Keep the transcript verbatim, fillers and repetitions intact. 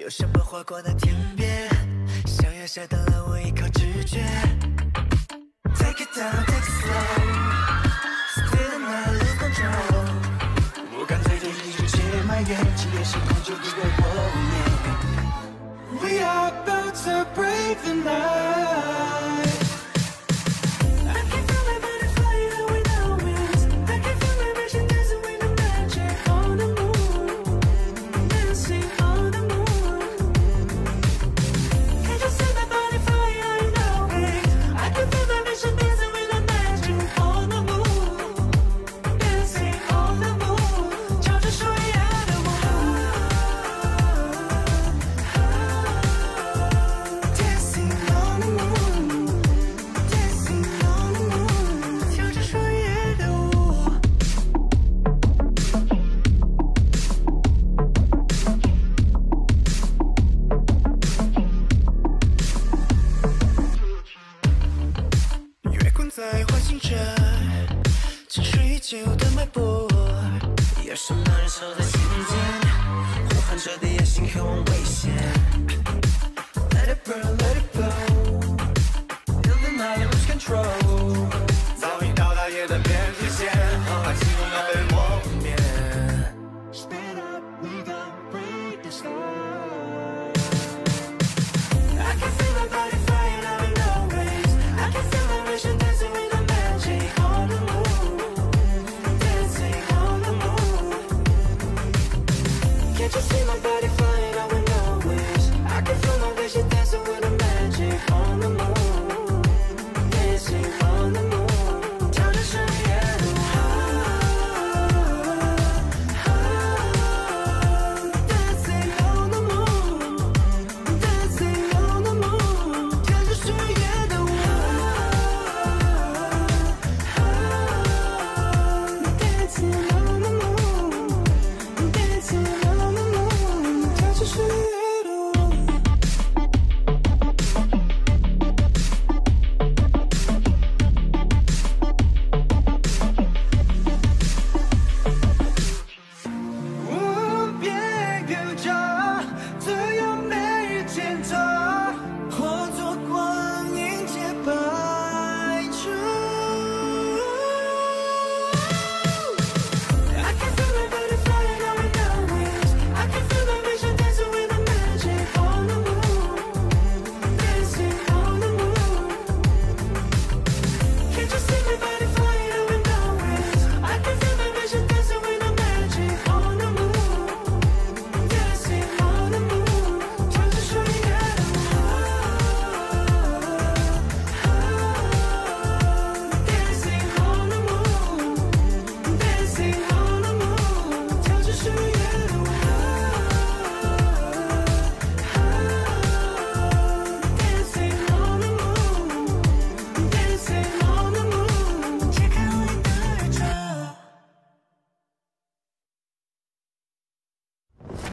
有什么划过那天边，想要下到了我依靠直觉。Take it down, take it slow, still not lose control。不敢对着世界埋怨，只愿星空就不为我灭。We are about to break the night。在唤醒着沉睡已久的脉搏，有什么人守在心间，呼喊着的野心渴望危险。Let it burn, let it go, till the night lose control。早已到达夜的边界线，把激动要被我灭。Speed up, we gon' break the sky。I can feel my body flying out in no ways. I can feel my vision dancing with the magic on the moon, dancing on the moon. Can't you see my body flying out in no ways? I can feel my vision dancing with the magic on the moon.